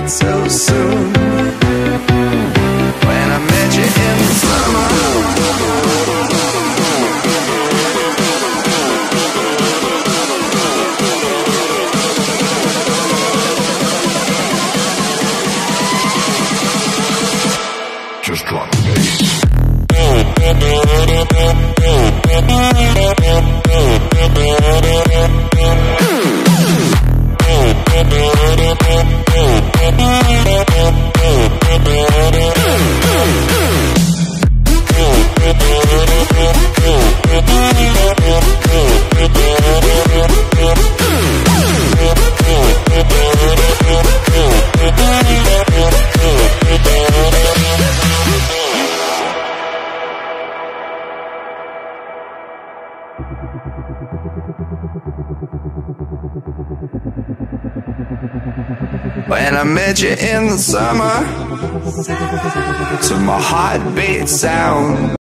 so soon. When I met you in the summer. Just drop the bass. When I met you in the summer, to my heartbeat sound.